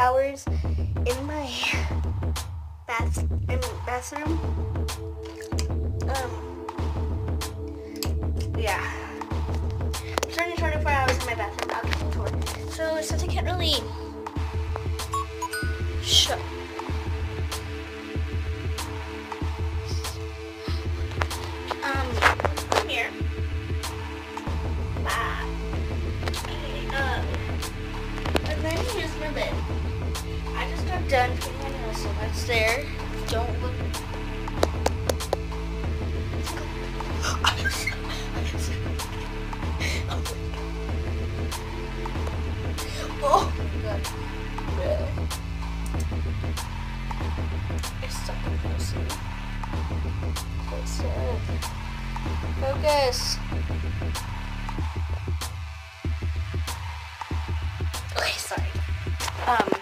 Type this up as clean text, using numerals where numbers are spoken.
showers in my bathroom. Yeah. I'm spending 24 hours in my bathroom. I'll get the tour. So since I can't really show. I'm here. And then here's my bed. I just got done putting my nails, so that's there. Don't look. Oh my god. It's stuck in closely. Focus. Okay, sorry.